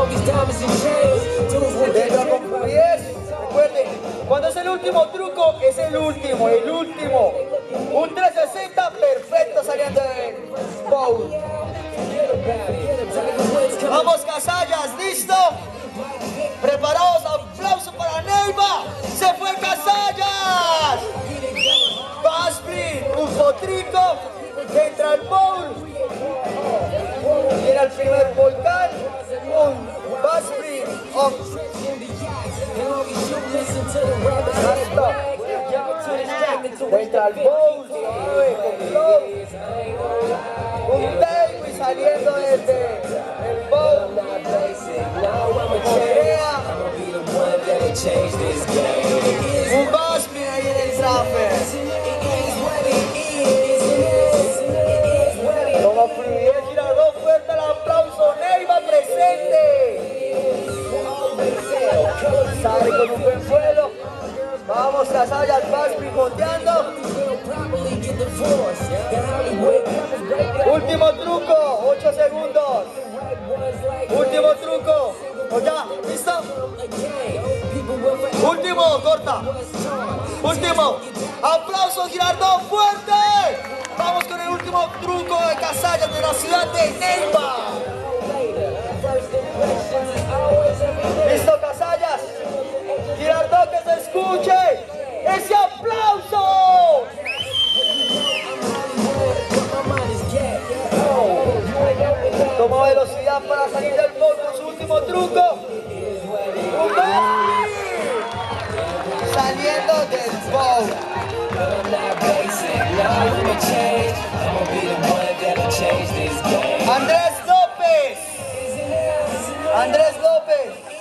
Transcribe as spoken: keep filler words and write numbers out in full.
Dentro con fluidez. Recuerden, cuando es el último truco, es el último, el último. Un trescientos sesenta perfecto saliendo del bowl. Vamos, Casallas, ¿listo? Preparados, aplauso para Neiva. Se fue Casallas. Basplit, un potrico, entra al bowl. Viene al primer volcán, un Basplit. Oh. Entra al bowl, suave, con flow. Un tape saliendo desde el bowl. Corea. Un Basplit ahí en el trapper. Toma fluidez, Girardot, fuerte el aplauso. Neiva presente. Sale con un buen vuelo. Vamos, Casallas, Basplit monteando. Último truco, ocho segundos. Último truco. ¿O ya? ¿Listo? Último, corta. Último. Aplauso, Girardot, fuerte. Vamos con el último truco de Casallas de la ciudad de Neiva. ¿Listo, Casallas? Girardot, que se escuche ese aplauso. Toma velocidad para salir del bowl con su último truco. Un Basplit saliendo del bowl. Andrés López. Andrés López.